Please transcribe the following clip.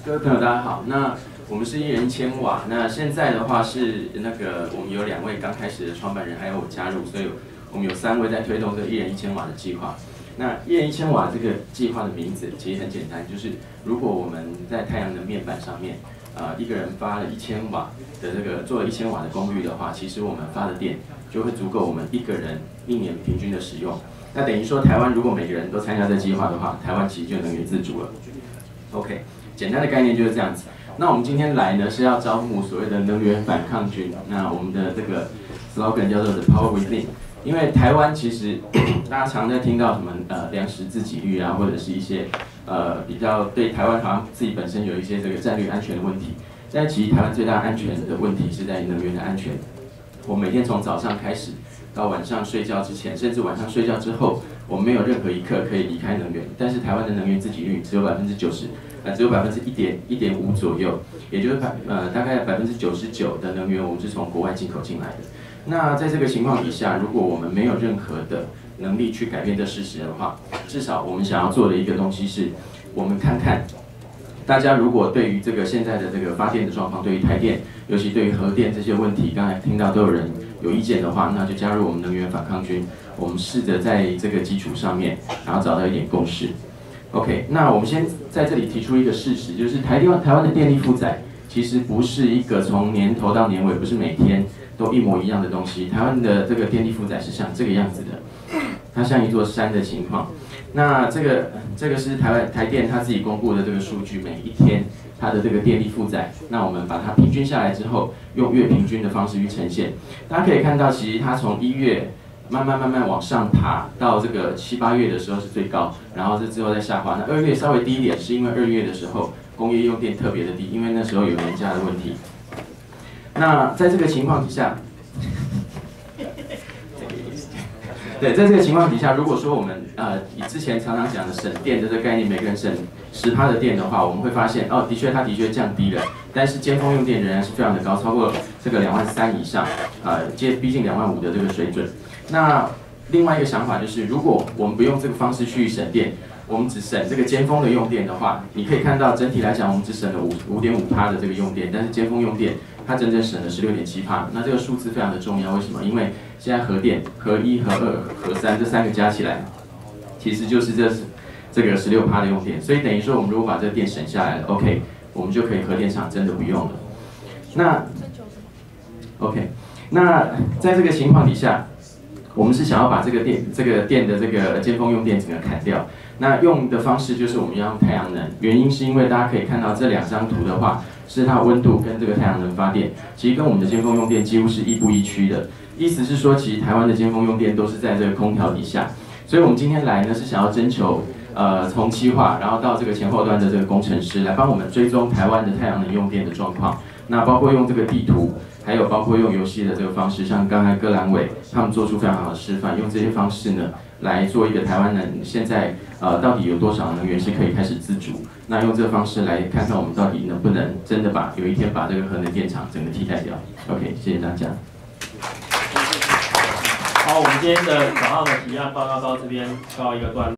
各位朋友，大家好。那我们是1人1000瓦。那现在的话是我们有2位刚开始的创办人，还有我加入，所以我们有3位在推动这个1人1000瓦的计划。那1人1000瓦这个计划的名字其实很简单，就是如果我们在太阳能面板上面，一个人发了1000瓦的做了1000瓦的功率的话，其实我们发的电就会足够我们1个人1年平均的使用。那等于说，台湾如果每个人都参加这计划的话，台湾其实就能源自主了。OK， 简单的概念就是这样子。那我们今天来呢是要招募所谓的能源反抗军。那我们的这个 slogan 叫做 The Power Within。因为台湾其实大家常在听到什么粮食自给率啊，或者是一些比较对台湾好像自己本身有一些这个战略安全的问题。但其实台湾最大安全的问题是在能源的安全。我每天从早上开始到晚上睡觉之前，甚至晚上睡觉之后，我们没有任何一刻可以离开能源。但是台湾的能源自给率只有90%，只有1.5%左右，也就是大概99%的能源我们是从国外进口进来的。那在这个情况底下，如果我们没有任何的能力去改变这事实的话，至少我们想要做的一个东西是，我们看看大家如果对于这个现在的这个发电的状况，对于台电，尤其对于核电这些问题，刚才听到都有人有意见的话，那就加入我们能源反抗军，我们试着在这个基础上面，然后找到一点共识。OK， 那我们先在这里提出一个事实，就是台湾的电力负载其实不是一个从年头到年尾，不是每天都一模一样的东西。台湾的这个电力负载是像这个样子的，它像一座山的情况。那这个是台电它自己公布的这个数据，每一天它的这个电力负载，那我们把它平均下来之后，用月平均的方式去呈现。大家可以看到，其实它从1月慢慢往上爬，到这个7、8月的时候是最高，然后之后再下滑。那2月稍微低一点，是因为2月的时候工业用电特别的低，因为那时候有年假的问题。那在这个情况底下，对，在这个情况底下，如果说我们以之前常常讲的省电的这个概念，每个人省10%的电的话，我们会发现哦，它的确降低了，但是尖峰用电仍然是非常的高，超过这个23000以上，逼近25000的这个水准。那另外一个想法就是，如果我们不用这个方式去省电，我们只省这个尖峰的用电的话，你可以看到整体来讲，我们只省了5.5%的这个用电，但是尖峰用电它整整省了16.7%。那这个数字非常的重要，为什么？因为现在核电、核1、核2、核3这3个加起来，其实就是这个16%的用电。所以等于说，我们如果把这个电省下来了 ，OK， 我们就可以核电厂真的不用了。那 OK， 那在这个情况底下，我们是想要把这个电的这个尖峰用电整个砍掉。那用的方式就是我们要用太阳能，原因是因为大家可以看到这2张图的话，是它温度跟这个太阳能发电，其实跟我们的尖峰用电几乎是亦步亦趋的。意思是说，其实台湾的尖峰用电都是在这个空调底下。所以我们今天来呢是想要征求从企划，然后到这个前后端的这个工程师来帮我们追踪台湾的太阳能用电的状况。那包括用这个地图，还有包括用游戏的这个方式，像刚才戈兰伟他们做出非常好的示范，用这些方式呢来做一个台湾能现在到底有多少能源是可以开始自主。那用这个方式来看看我们到底能不能真的有一天把这个核能电厂整个替代掉。OK， 谢谢大家。 好，我们今天的早上的提案报告到这边告一个段落。